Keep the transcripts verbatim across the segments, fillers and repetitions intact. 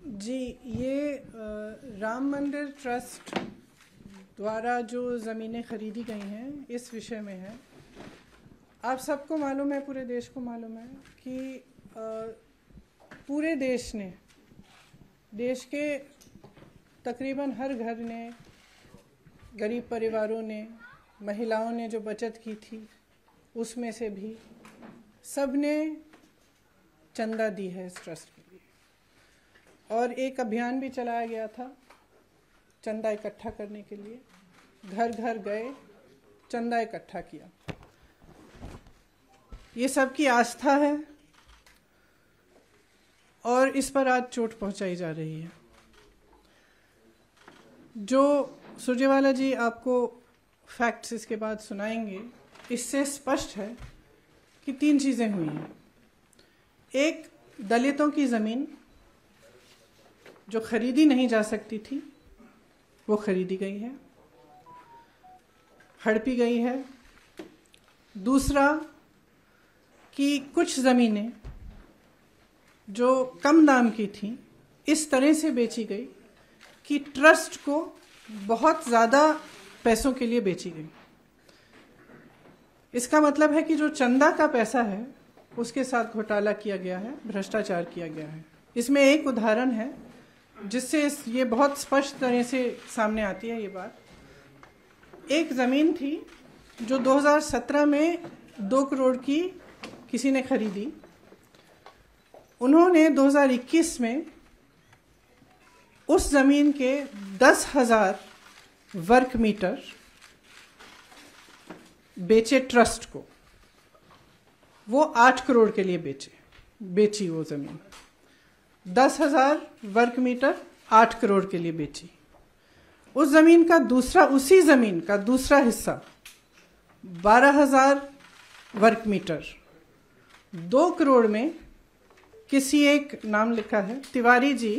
जी, ये राम मंदिर ट्रस्ट द्वारा जो ज़मीनें खरीदी गई हैं इस विषय में है। आप सबको मालूम है, पूरे देश को मालूम है कि पूरे देश ने, देश के तकरीबन हर घर ने, गरीब परिवारों ने, महिलाओं ने जो बचत की थी उसमें से भी सब ने चंदा दी है इस ट्रस्ट के लिए। और एक अभियान भी चलाया गया था चंदा इकट्ठा करने के लिए। घर घर गए, चंदा इकट्ठा किया। ये सबकी आस्था है और इस पर आज चोट पहुंचाई जा रही है। जो सुरजेवाला जी आपको फैक्ट्स इसके बाद सुनाएंगे, इससे स्पष्ट है कि तीन चीज़ें हुई हैं। एक, दलितों की ज़मीन जो खरीदी नहीं जा सकती थी वो खरीदी गई है, हड़पी गई है। दूसरा कि कुछ ज़मीनें जो कम दाम की थी इस तरह से बेची गई कि ट्रस्ट को बहुत ज़्यादा पैसों के लिए बेची गई। इसका मतलब है कि जो चंदा का पैसा है उसके साथ घोटाला किया गया है, भ्रष्टाचार किया गया है। इसमें एक उदाहरण है जिससे ये बहुत स्पष्ट तरह से सामने आती है ये बात। एक ज़मीन थी जो दो हज़ार सत्रह में दो करोड़ की किसी ने खरीदी। उन्होंने दो हज़ार इक्कीस में उस ज़मीन के दस हज़ार वर्ग मीटर बेचे ट्रस्ट को। वो आठ करोड़ के लिए बेचे बेची वो ज़मीन। दस हज़ार वर्ग मीटर आठ करोड़ के लिए बेची। उस ज़मीन का दूसरा उसी ज़मीन का दूसरा हिस्सा बारह हज़ार वर्ग मीटर दो करोड़ में किसी एक, नाम लिखा है तिवारी जी,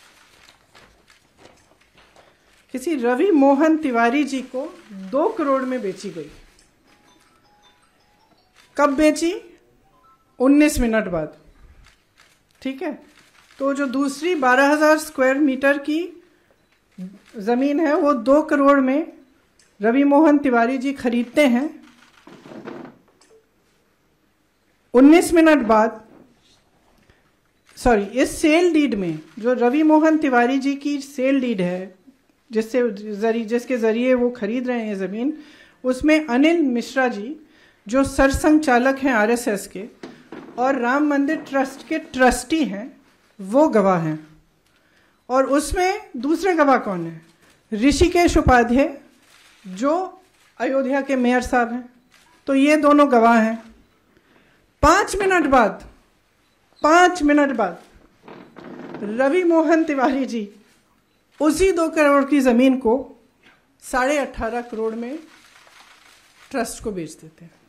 किसी रवि मोहन तिवारी जी को दो करोड़ में बेची गई। कब बेची? उन्नीस मिनट बाद। ठीक है, तो जो दूसरी बारह हज़ार स्क्वायर मीटर की ज़मीन है वो दो करोड़ में रवि मोहन तिवारी जी खरीदते हैं। उन्नीस मिनट बाद, सॉरी, इस सेल डीड में जो रवि मोहन तिवारी जी की सेल डीड है, जिससे जरिए जिसके ज़रिए वो खरीद रहे हैं ये ज़मीन, उसमें अनिल मिश्रा जी जो सरसंघचालक हैं आरएसएस के और राम मंदिर ट्रस्ट के ट्रस्टी हैं, वो गवाह हैं। और उसमें दूसरे गवाह कौन है? ऋषिकेश उपाध्याय जो अयोध्या के मेयर साहब हैं। तो ये दोनों गवाह हैं। पाँच मिनट बाद पाँच मिनट बाद रवि मोहन तिवारी जी उसी दो करोड़ की ज़मीन को साढ़े अट्ठारह करोड़ में ट्रस्ट को बेच देते हैं।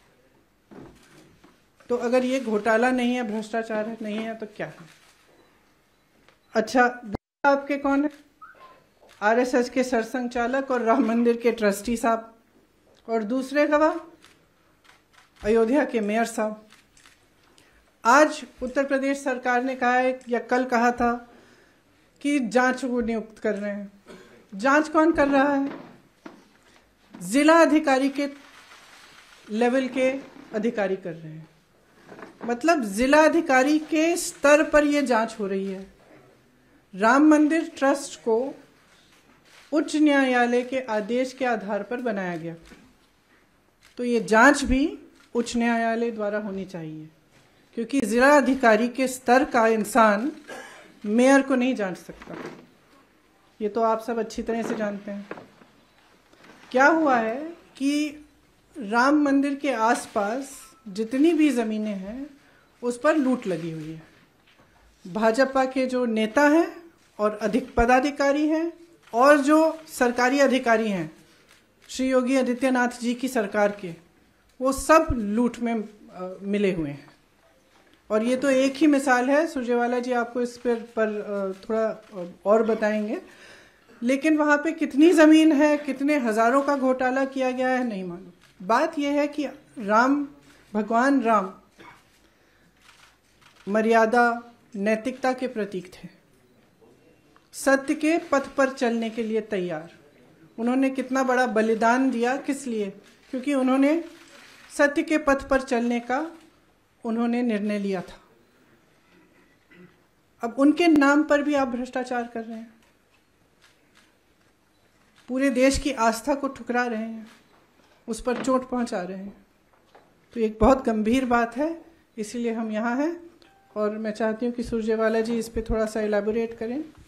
तो अगर ये घोटाला नहीं है, भ्रष्टाचार नहीं है, तो क्या है? अच्छा, आपके कौन है? आरएसएस के सरसंघचालक और राम मंदिर के ट्रस्टी साहब। और दूसरे गवाह अयोध्या के मेयर साहब। आज उत्तर प्रदेश सरकार ने कहा है, या कल कहा था, कि जांच को नियुक्त कर रहे हैं। जांच कौन कर रहा है? जिला अधिकारी के लेवल के अधिकारी कर रहे हैं। मतलब जिला अधिकारी के स्तर पर यह जांच हो रही है। राम मंदिर ट्रस्ट को उच्च न्यायालय के आदेश के आधार पर बनाया गया, तो ये जांच भी उच्च न्यायालय द्वारा होनी चाहिए, क्योंकि जिला अधिकारी के स्तर का इंसान मेयर को नहीं जांच सकता। ये तो आप सब अच्छी तरह से जानते हैं। क्या हुआ है कि राम मंदिर के आसपास जितनी भी ज़मीनें हैं उस पर लूट लगी हुई है। भाजपा के जो नेता हैं और अधिक पदाधिकारी हैं और जो सरकारी अधिकारी हैं श्री योगी आदित्यनाथ जी की सरकार के, वो सब लूट में आ, मिले हुए हैं। और ये तो एक ही मिसाल है। सुरजेवाला जी आपको इस पर, पर थोड़ा और बताएंगे। लेकिन वहाँ पे कितनी ज़मीन है, कितने हज़ारों का घोटाला किया गया है, नहीं मालूम। बात यह है कि राम, भगवान राम मर्यादा, नैतिकता के प्रतीक थे। सत्य के पथ पर चलने के लिए तैयार। उन्होंने कितना बड़ा बलिदान दिया, किस लिए? क्योंकि उन्होंने सत्य के पथ पर चलने का उन्होंने निर्णय लिया था। अब उनके नाम पर भी आप भ्रष्टाचार कर रहे हैं, पूरे देश की आस्था को ठुकरा रहे हैं, उस पर चोट पहुंचा रहे हैं। तो एक बहुत गंभीर बात है, इसीलिए हम यहाँ हैं। और मैं चाहती हूँ कि सुरजेवाला जी इस पे थोड़ा सा इलैबोरेट करें।